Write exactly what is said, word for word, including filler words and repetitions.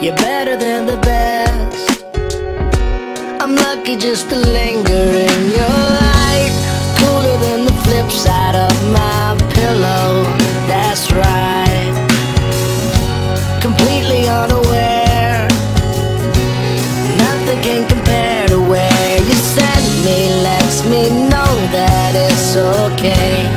You're better than the best. I'm lucky just to linger in your light. Cooler than the flip side of my pillow. That's right. Completely unaware. Nothing can compare to where you send me. Lets me know that it's okay.